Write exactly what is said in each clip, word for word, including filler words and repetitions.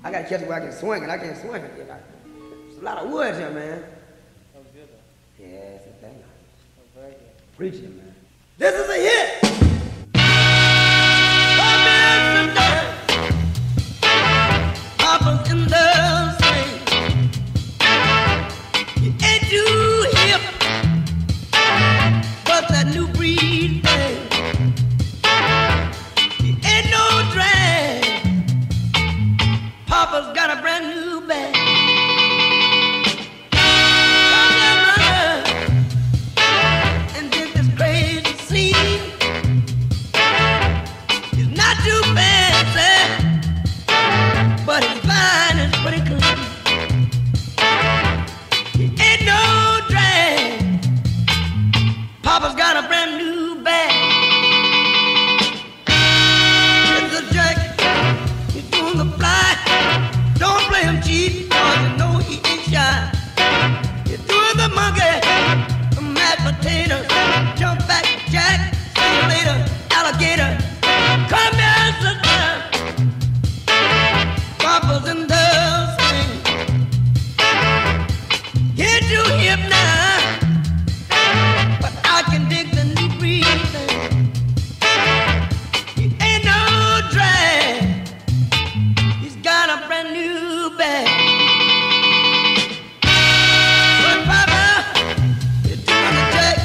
I gotta catch it where I can swing it. I can't swing it. You know? It's a lot of wood here, man. That was good, though. Yeah, it's a thing. That was very good. Preach it, man. This is a hit. Papa's in the swing. You ain't too hip, but that new breed thing. You ain't no drag. Papa's got a brand new bag. And did this crazy scene. He's not too fancy, but his fine is pretty clean. He ain't no drag. Papa's got a brand new bag. It's a jack. He's doing the fly. Don't play him cheap, cause you know he ain't shy. He's doing the monkey, the mashed potatoes, jump back, jack, see you later, alligator. Come here, sister. Papa's in the swing. You're too hip now, but I can dig the new breed thing. He ain't no drag. He's got a brand new bag. But Papa, you're doing the jack.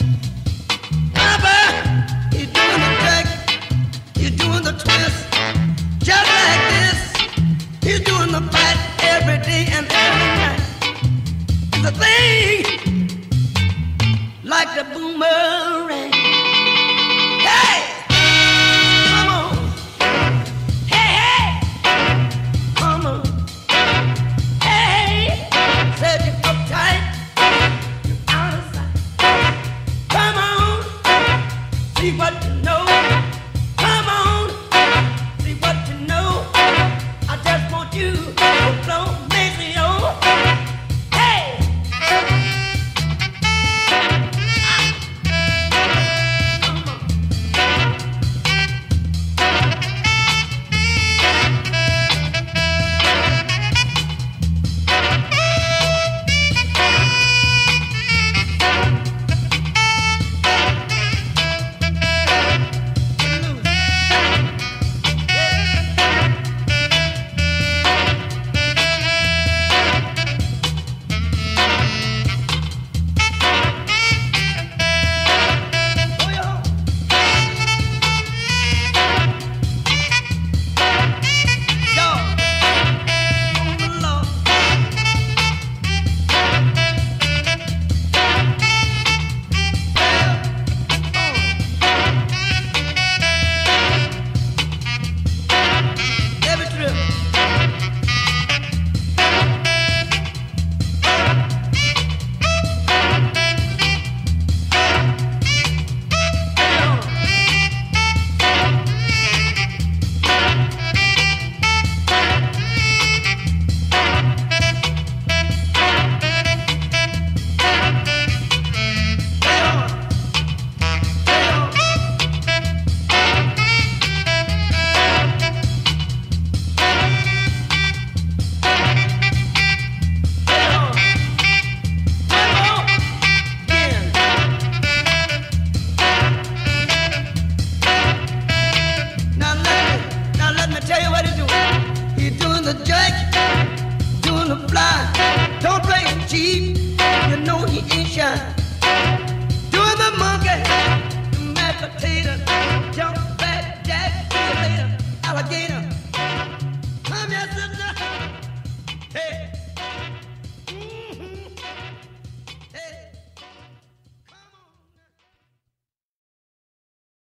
Papa, you're doing the jack. You're doing the twist. Just like this. He's doing the fight every day and every night. The thing like the boomerang. Hey, come on. Hey, hey, come on. Hey, said you uptight, you out of sight. Come on, see what you know. Come on, see what you know. I just want you to blow Maceo. Hey! He's doing the jack, doing the fly. Don't play him cheap.